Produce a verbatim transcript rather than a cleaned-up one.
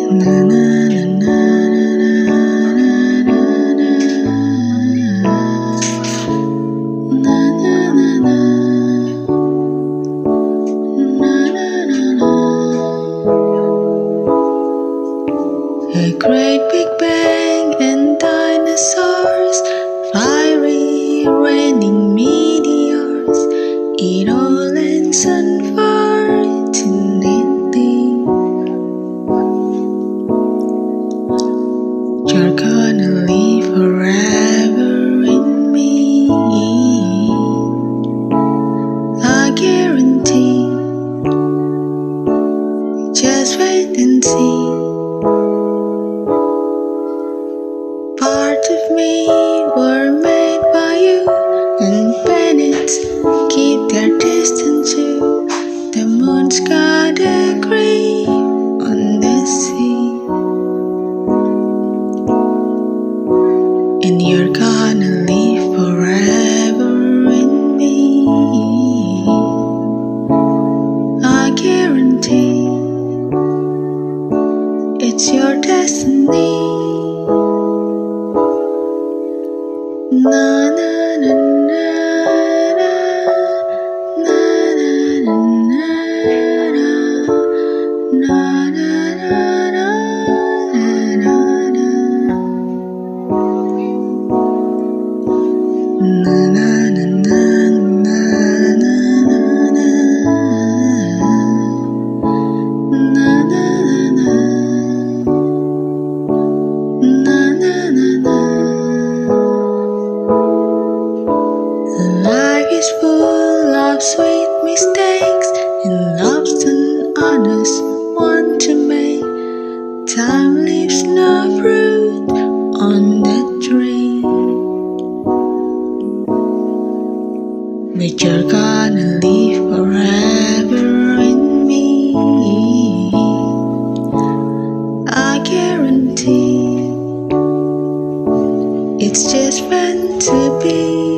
Na na na na na na na na. A great big bang and dinosaurs, fiery raining meteors, it all ends unfortunately. You're gonna live forever in me, I guarantee. Just wait and see. Part of me were made by you, and planets keep their distance too. The moon's got a grip on the sea, and you're gonna live forever in me, I guarantee. It's your destiny. Na na na na na na na na na na Life is full of sweet mistakes, and love's an honest one to make. Time leaves no fruit on the tree, but you're gonna live forever in me, I guarantee. It's just meant to be.